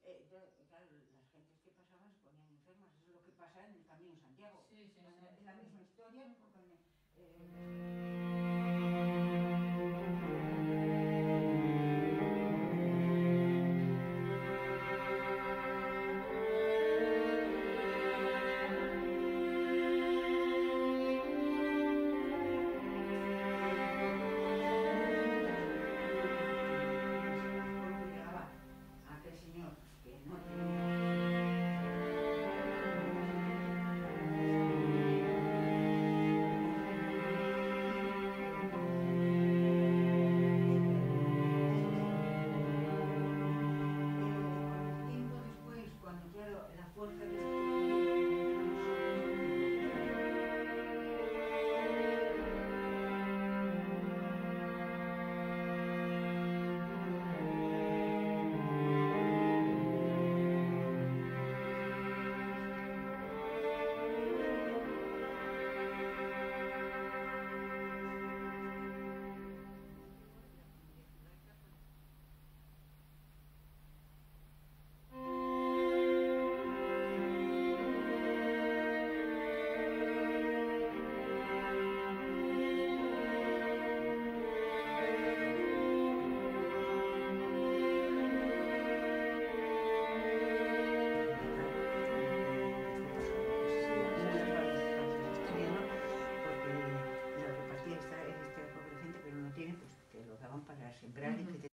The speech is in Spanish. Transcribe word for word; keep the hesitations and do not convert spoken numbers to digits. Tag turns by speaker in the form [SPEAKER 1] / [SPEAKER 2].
[SPEAKER 1] Eh, claro, las gentes que pasaban se ponían enfermas, eso es lo que pasa en el Camino de Santiago.
[SPEAKER 2] Sí, sí, sí.
[SPEAKER 1] Es la misma historia, porque eh,